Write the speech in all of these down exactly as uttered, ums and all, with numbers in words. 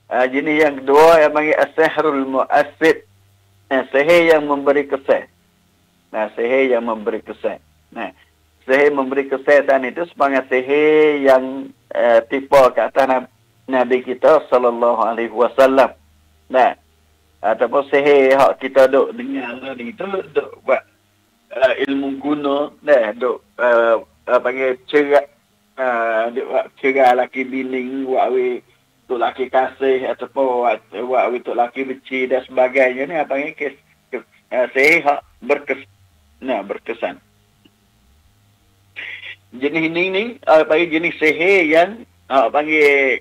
Uh, jenis yang kedua yang panggil as-sihrul mu'assid. Nah, sihir yang memberi kesan. Nah, sihir yang memberi kesan. Nah, sihir memberi kesan itu sebagai sihir yang uh, tipe ke atas Nabi kita sallallahu alaihi wasallam. Nah, ataupun sihir hak kita duk dengar ni tu duk buat uh, ilmu guna, nah, duk uh, uh, panggil cerak, uh, duk buat cerak laki bini, buat we tok laki kasih ataupun buat buat we tok laki benci dan sebagainya ni apa panggil kes, kes uh, sihir hak berkes, nah, berkesan. Jenis ini ni uh, panggil jenis sihir yang hak panggil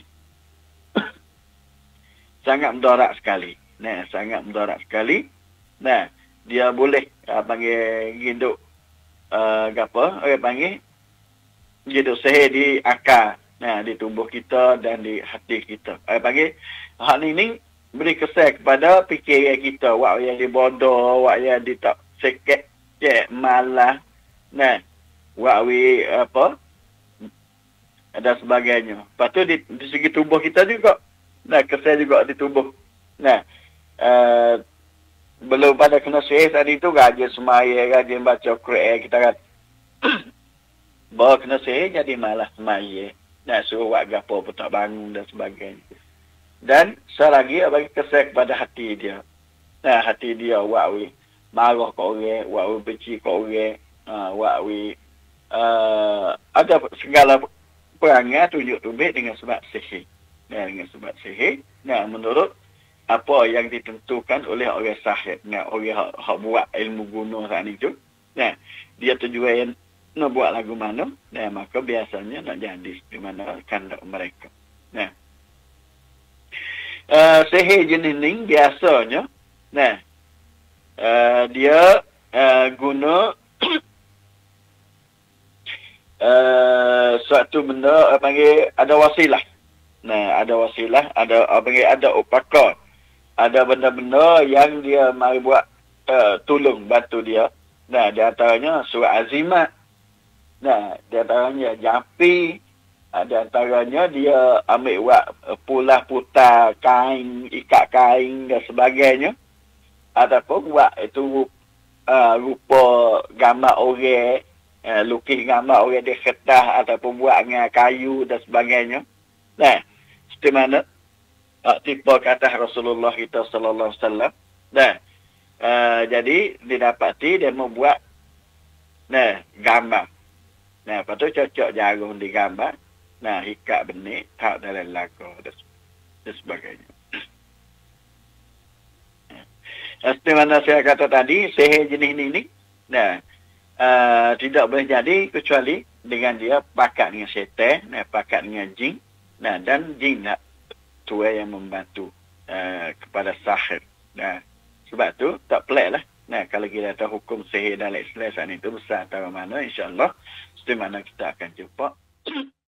sangat mudarat sekali. Nah, sangat mudarat sekali. Nah, dia boleh uh, panggil hidup uh, apa? Orang panggil hidup sihir di akal. Nah, di tubuh kita dan di hati kita. Orang panggil hal ini beri kesan kepada fikiran kita. Wak yang dibodoh, wak yang di tak sekek, cek, malah. Nah, wak we apa? Dan sebagainya. Lepas tu di, di segi tubuh kita juga. Nah, kesan juga di tubuh. Nah, uh, belum pada kena sihir tadi tu rajin semaya, rajin baca Quran kita kan. Bawa kena sihir jadi malas semaya. Nah, suruh buat gapo pun tak bangun dan sebagainya. Dan selagi bagi kesan kepada hati dia. Nah, hati dia wak we marah kat orang, wak we benci kat orang, uh, wak we uh, ada segala perangai tunjuk tubik dengan sebab sihir. Nah, dengan sebab sihir. Nah, menurut apa yang ditentukan oleh orang sahih. Nah, orang yang buat ilmu guna saat itu. Nah, dia tujuan nak buat lagu mana. Nah, maka biasanya nak jadi di mana kandak mereka. Nah, uh, sihir jenis ni biasanya. Nah, uh, dia uh, guna uh, suatu benda, apa panggil, ada wasilah. Nah, ada wasilah, ada apa panggil, ada upakar. Ada benda-benda yang dia mari buat uh, tolong bantu dia. Nah, di antaranya surat azimat. Nah, di antaranya jampi. Di antaranya dia ambil buat uh, pulah putar kain, ikat kain dan sebagainya. Ataupun buat itu uh, rupa gambar orang, uh, lukis gambar orang di kertas ataupun buat dengan kayu dan sebagainya. Nah, seperti mana Uh, tipe kata Rasulullah kita sallallahu alaihi wasallam. Nah, uh, jadi didapati dia membuat nah gambar. Nah, lepas tu cocok jarum di gambar. Nah, ikat benih tak dalam lagu dan, dan sebagainya. Nah, seperti mana saya kata tadi, sihir jenis ini, ini nah, uh, tidak boleh jadi kecuali dengan dia pakat dengan syaitan, nah, pakat dengan jin, nah, dan jin nak tua yang membantu uh, kepada sahir. Nah, sebab tu tak pelik lah. Nah, kalau kita tahu hukum sihir dalam Islam saat itu besar antara mana, insyaAllah, seperti mana kita akan jumpa.